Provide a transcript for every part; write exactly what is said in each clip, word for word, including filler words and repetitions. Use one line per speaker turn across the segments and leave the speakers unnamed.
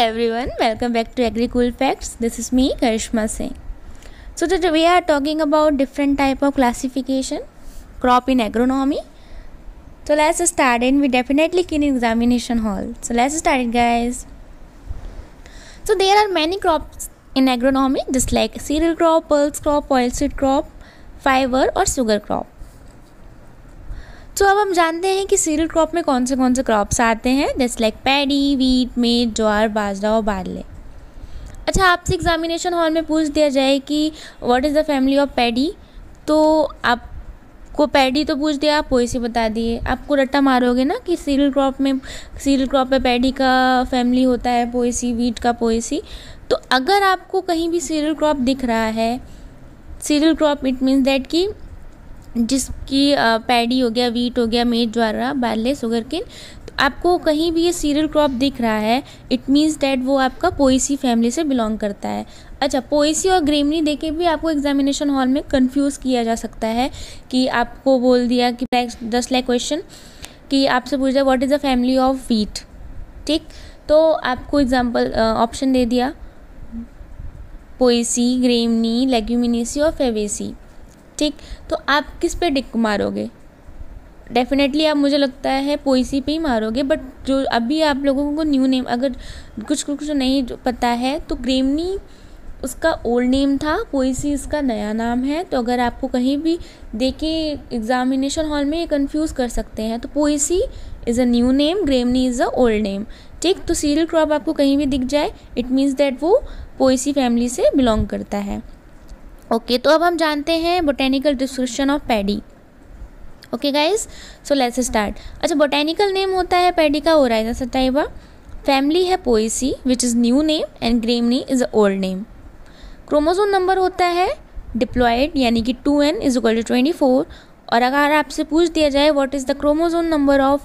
everyone, welcome back to Agri Cool Facts. This is me, Karishma Singh. So today we are talking about different type of classification crop in agronomy. So let's start and we definitely in examination hall. So let's start it, guys. So there are many crops in agronomy, just like cereal crop, pulse crop, oilseed crop, fiber और sugar crop. तो अब हम जानते हैं कि cereal crop में कौन से कौन से क्रॉप्स आते हैं, जैसे लाइक पैडी, वीट, मेज, ज्वार, बाजरा और बारले. अच्छा, आपसे एग्जामिनेशन हॉल में पूछ दिया जाए कि what is the family of paddy, तो आपको पैडी तो पूछ दिया, आप पोएसी बता दिए. आपको रट्टा मारोगे ना कि सीरियल क्रॉप में सीरियल क्रॉप में पैडी का फैमिली होता है, पोएसी, वीट का पोएसी. तो अगर आपको कहीं भी सीरियल क्रॉप दिख रहा है, cereal crop it means that कि जिसकी पैडी हो गया, वीट हो गया, मेज, ज्वार, बारले, शुगर केन, तो आपको कहीं भी ये सीरियल क्रॉप दिख रहा है, इट मीन्स डैट वो आपका पोएसी फैमिली से बिलोंग करता है. अच्छा, पोएसी और ग्रेमनी देके भी आपको एग्जामिनेशन हॉल में कंफ्यूज किया जा सकता है कि आपको बोल दिया कि जस्ट लाइक क्वेश्चन कि आपसे पूछ दिया what is the family of wheat, ठीक, तो आपको एग्जाम्पल ऑप्शन दे दिया पोएसी, ग्रेमनी, लेग्यूमिनेसी और फेवेसी, ठीक. तो आप किस पे टिक मारोगे? डेफिनेटली आप, मुझे लगता है, पोएसी पे ही मारोगे. बट जो अभी आप लोगों को न्यू नेम अगर कुछ कुछ नहीं पता है, तो ग्रेमनी उसका ओल्ड नेम था, पोएसी इसका नया नाम है. तो अगर आपको कहीं भी देखे एग्जामिनेशन हॉल में ये कंफ्यूज कर सकते हैं, तो Poaceae is a new name, Gramineae is a old name, ठीक. तो सीरियल क्रॉप आपको कहीं भी दिख जाए, इट मीन्स दैट वो पोएसी फैमिली से बिलोंग करता है. ओके okay, तो अब हम जानते हैं botanical description of paddy. Okay guys, so let's start. अच्छा, बोटेनिकल नेम होता है पैडी का ओराइजा सटाइवा, फैमिली है Poaceae which is new name and Gramineae is old name. Chromosome number होता है डिप्लॉयड, यानी कि two n is equal to twenty four. और अगर आपसे पूछ दिया जाए what is the chromosome number of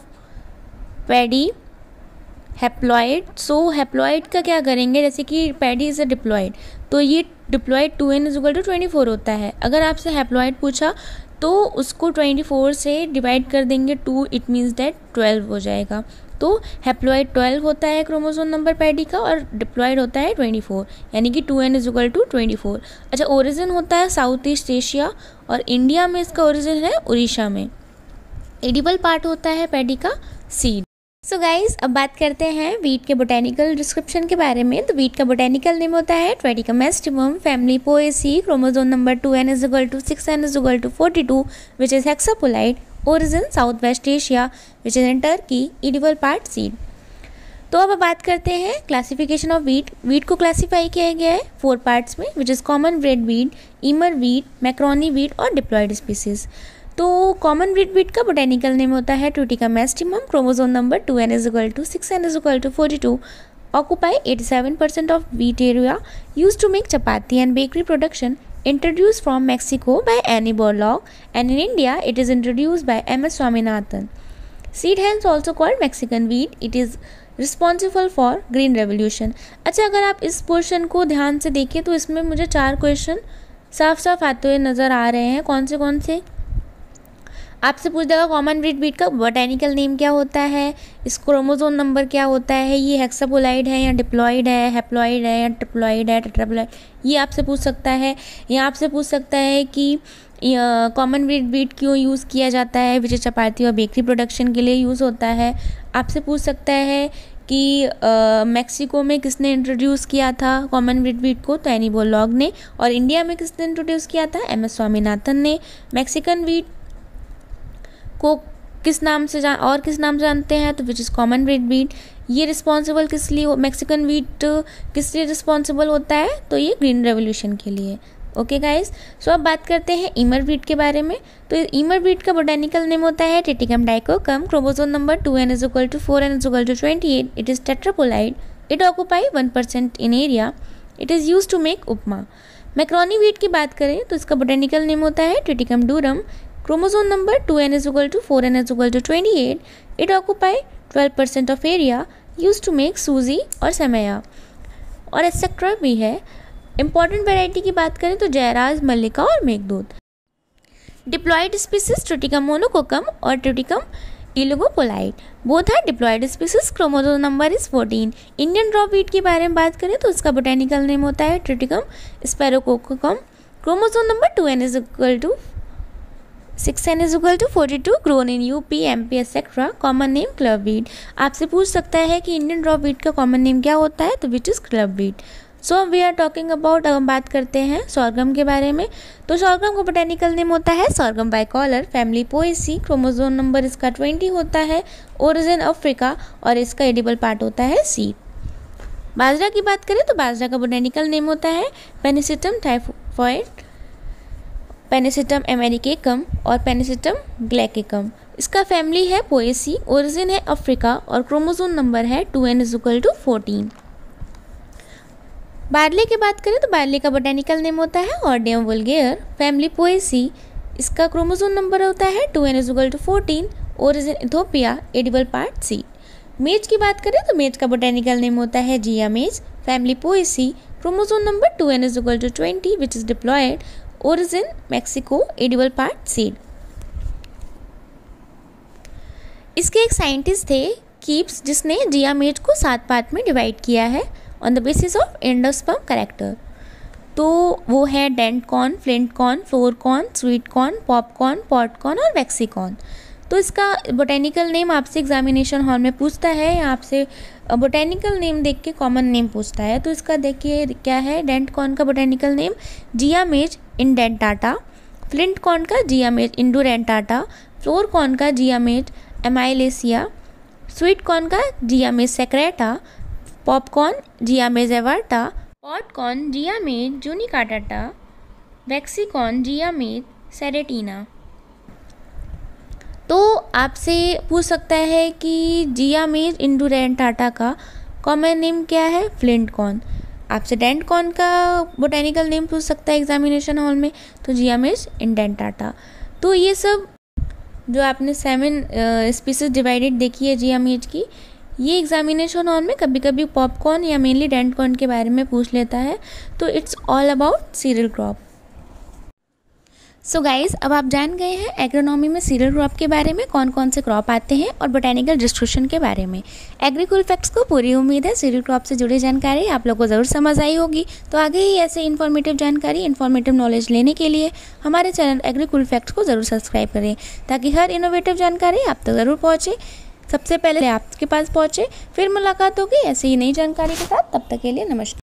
paddy, haploid, so haploid का क्या करेंगे, जैसे कि पैडी इज़ अ डिप्लॉयड, तो ये diploid two n is equal to twenty four होता है. अगर आपसे हैप्लॉइड पूछा तो उसको ट्वेंटी फोर से डिवाइड कर देंगे two, it means that twelve हो जाएगा. तो हैप्लॉइड ट्वेल्व होता है क्रोमोसोम नंबर पैडी का और डिप्लॉयड होता है ट्वेंटी फोर, यानी कि two n is equal to twenty four. अच्छा, ओरिजिन होता है साउथ ईस्ट एशिया और इंडिया में इसका ओरिजिन है उड़ीसा में. एडिबल पार्ट होता है पैडी का सीड. सो गाइज, अब बात करते हैं वीट के बोटेनिकल डिस्क्रिप्शन के बारे में. तो वीट का बोटेनिकल नेम होता है Triticum aestivum, family Poaceae, chromosome number two n is equal to six n is equal to forty two which is hexaploid, origin South West Asia which is in Turkey, edible part seed. तो अब बात करते हैं classification of wheat. Wheat को classify किया गया है four parts में, which is common bread wheat, emmer wheat, macaroni wheat और डिप्लॉयड स्पीसीज. तो कॉमन ब्रीड वीट का बोटेनिकल नेम होता है Triticum aestivum, chromosome number two n is equal to six n is equal to forty two, occupy eighty seven percent of wheat area, use to make chapati and bakery production, introduced from Mexico by Annie Borlaug, and in India it is introduced by M S Swaminathan. Seed hens also called Mexican wheat. It is responsible for green revolution. अच्छा, अगर आप इस portion को ध्यान से देखें तो इसमें मुझे चार क्वेश्चन साफ साफ आते हुए नज़र आ रहे हैं. कौन से कौन से? आपसे पूछ देगा कॉमन ब्रीड वीट का बोटेनिकल नेम क्या होता है, इस क्रोमोसोम नंबर क्या होता है, ये हेक्सापोलाइड है या डिप्लॉयड है, हैप्लॉइड है या ट्रिप्लॉयड है, टेट्राप्लॉयड, ये आपसे पूछ सकता है. या आपसे पूछ सकता है कि कॉमन ब्रीड वीट क्यों यूज़ किया जाता है, विच चपाती और बेकरी प्रोडक्शन के लिए यूज़ होता है. आपसे पूछ सकता है कि मैक्सिको में किसने इंट्रोड्यूस किया था कॉमन ब्रीड वीट को, तो एनी बोरलॉग ने. और इंडिया में किसने इंट्रोड्यूस किया था, एम एस स्वामीनाथन ने. मैक्सिकन वीट को किस नाम से जान और किस नाम से जानते हैं, तो which is common bread wheat. ये रिस्पॉन्सिबल किस लिए, मैक्सिकन वीट किस लिए रिस्पॉन्सिबल होता है, तो ये ग्रीन रेवोल्यूशन के लिए. ओके गाइस, सो अब बात करते हैं ईमर वीट के बारे में. तो ईमर वीट का बोटेनिकल नेम होता है Triticum dicoccum, chromosome number two n is equal to four n is equal to twenty eight, it is tetraploid, it occupy one percent in area, it is use to make upma. Macaroni wheat की बात करें तो इसका botanical name होता है Triticum durum, chromosome number two n is equal to four n is equal to twenty eight, it occupy twelve percent of area used to make सूजी और सेमैया और एक्सेट्रा भी है. इंपॉर्टेंट वैरायटी की बात करें तो जयराज, मल्लिका और Meghdoot. Diploid species Triticum monococcum और ट्रिटिकम इलिगोपोलाइट। Both are diploid species. Chromosome number is fourteen. Indian dwarf wheat के बारे में बात करें तो उसका बोटेनिकल नेम होता है Triticum sphaerococcum. Chromosome number two n is equal to six n is equal to forty two. Grown in UP, MP etcetera. Common name club wheat. आपसे पूछ सकता है कि इंडियन ड्रॉपवीट का कॉमन नेम क्या होता है, तो which is club wheat. So we are talking about, अब हम बात करते हैं सॉर्गम के बारे में। तो सॉर्गम का बोटेनिकल नेम होता है Sorghum bicolor. Family Poaceae. Chromosome number इसका ट्वेंटी होता है। ओरिजिन अफ्रीका और इसका एडिबल पार्ट होता है सीड। बाजरा की बात करें तो बाजरा का बोटेनिकल नेम होता है पेनिसिटम टाइफॉइड, पेनिसिटम अमेरिकेकम और पेनिसिटम ग्लैकेकम। इसका फैमिली है पोएसी, ओरिजिन है अफ्रीका और क्रोमोसोम नंबर है two n is equal to fourteen. Barley की बात करें तो बार्ले का बोटेनिकल नेम होता है ऑर्डियम वुल्गेयर। Family Poaceae. इसका क्रोमोसोम नंबर होता है two n is equal to fourteen. Origin Ethiopia, edible part seed. Maize की बात करें तो मेज का बोटेनिकल नेम होता है Zea mays. Family Poaceae. Chromosome number two n is equal to twenty which is diploid. Origin Mexico, edible part seed. इसके एक साइंटिस्ट थे कीप्स, जिसने जिया मेज को सात पार्ट में डिवाइड किया है on the basis of endosperm character. तो वो है dent corn, flint corn, flour corn, sweet corn, popcorn, pod corn और वैक्सीकॉर्न। तो इसका बोटेनिकल नेम आपसे एग्जामिनेशन हॉल में पूछता है, या आपसे बोटेनिकल नेम देख के कॉमन नेम पूछता है। तो इसका देखिए क्या है, डेंट कॉर्न का botanical name Zea mays indentata. Flint corn का जिया मेज इंडोडेंटाटा। फ्लोर कॉर्न का जिया मेज एमाइलेसिया। स्वीट कॉर्न का जिया मेज सेक्रेटा। पॉपकॉर्न जिया मेज एवार्टा। पॉटकॉर्न जिया मेज जूनिकाटाटा। वैक्सीकॉर्न जिया मेज सेरेटिना। तो आपसे पूछ सकता है कि जिया मेज इंडोडेंटाटा का कॉमन नेम क्या है, फ्लिंट कॉर्न। आपसे डेंट कॉर्न का बोटेनिकल नेम पूछ सकता है एग्जामिनेशन हॉल में, तो जिया मेज इंडेंटाटा। तो ये सब जो आपने सेवन स्पीसीज डिवाइडेड देखी है जिया मेज की, ये एग्जामिनेशन हॉल में कभी कभी पॉपकॉर्न या मेनली डेंट कॉर्न के बारे में पूछ लेता है। तो it's all about cereal crop. So guys, अब आप जान गए हैं एग्रोनॉमी में सीरियल क्रॉप के बारे में, कौन कौन से क्रॉप आते हैं और बोटेनिकल डिस्ट्रीब्यूशन के बारे में। एग्रीकूल फैक्ट्स को पूरी उम्मीद है सीरियल क्रॉप से जुड़ी जानकारी आप लोग को ज़रूर समझ आई होगी। तो आगे ही ऐसे इन्फॉर्मेटिव जानकारी, इन्फॉर्मेटिव नॉलेज लेने के लिए हमारे चैनल एग्रीकूल फैक्ट्स को ज़रूर सब्सक्राइब करें, ताकि हर इनोवेटिव जानकारी आप तक ज़रूर पहुँचे, सबसे पहले आपके पास पहुँचे। फिर मुलाकात होगी ऐसे ही नई जानकारी के साथ। तब तक के लिए नमस्कार।